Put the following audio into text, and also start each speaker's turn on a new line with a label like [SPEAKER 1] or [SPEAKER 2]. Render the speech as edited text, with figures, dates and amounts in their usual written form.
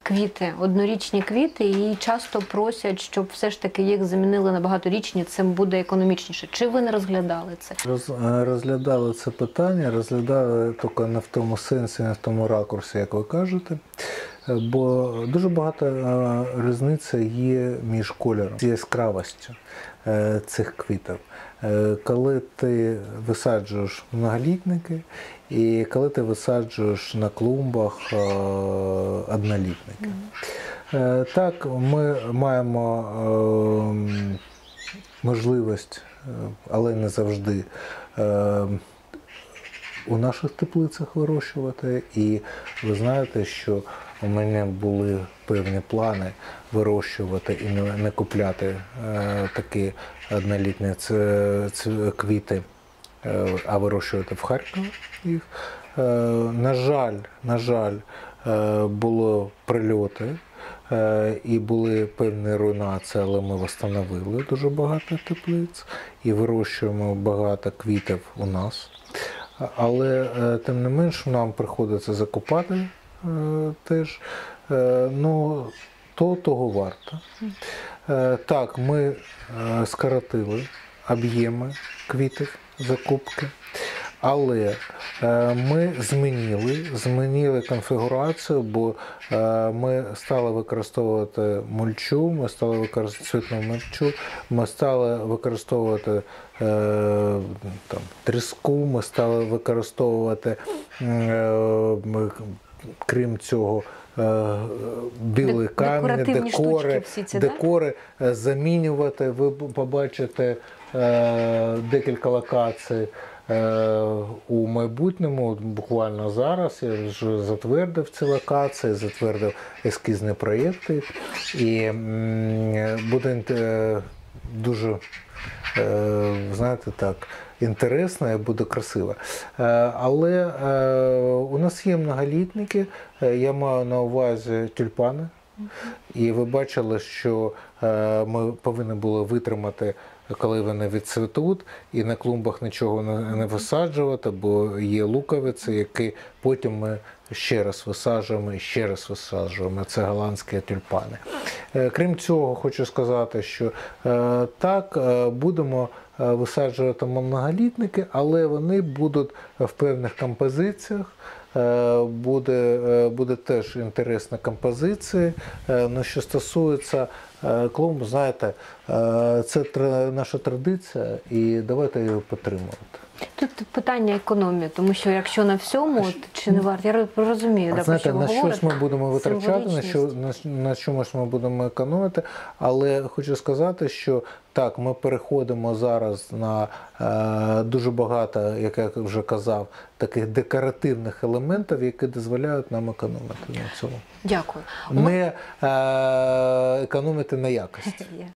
[SPEAKER 1] квіти, однорічні квіти, і часто просять, щоб все ж таки їх замінили на багаторічні, цим буде економічніше. Чи ви не розглядали це?
[SPEAKER 2] Розглядали це питання, розглядали тільки не в тому сенсі, не в тому ракурсі, як ви кажете. Бо дуже багато різниця є між кольором, яскравістю цих квітів. Коли ти висаджуєш многолітники і коли ти висаджуєш на клумбах однолітники. Так, ми маємо можливість, але не завжди, у наших теплицях вирощувати. І ви знаєте, що у мене були певні плани вирощувати і не купляти такі однолітні квіти, а вирощувати в Харкові їх. На жаль, були прильоти і були певні руйнації, але ми встановили дуже багато теплиць і вирощуємо багато квітів у нас. Але тим не менш нам приходиться закупати теж, ну, того варто. Так, ми скоротили об'єми квітів закупки, але ми змінили конфігурацію, бо ми стали використовувати мульчу, ми стали використовувати цвітну мульчу, ми стали використовувати тріску, ми стали використовувати, крім цього, білий камінь, декори, замінювати. Ви побачите декілька локацій у майбутньому, буквально зараз. Я вже затвердив ці локації, затвердив ескізні проєкти, і буде дуже, знаєте, так, інтересно і буде красиво. Але у нас є многолітники, я маю на увазі тюльпани, і ви бачили, що ми повинні були витримати, коли вони відцвітуть, і на клумбах нічого не висаджувати, бо є луковиці, які потім ми ще раз висаджуємо і ще раз висаджуємо. Це голландські тюльпани. Крім цього, хочу сказати, що так, будемо висаджувати многолітники, але вони будуть в певних композиціях. Буде теж інтересна композиція. Ну, що стосується клумб, знаєте, це наша традиція, і давайте її підтримувати.
[SPEAKER 1] Тут питання економії, тому що якщо на всьому, чи не варто, я розумію,
[SPEAKER 2] знаєте, на щось ми будемо витрачати, на чомусь ми будемо економити, але хочу сказати, що так, ми переходимо зараз на дуже багато, як я вже казав, таких декоративних елементів, які дозволяють нам економити на цьому.
[SPEAKER 1] Дякую.
[SPEAKER 2] Не економити на якості.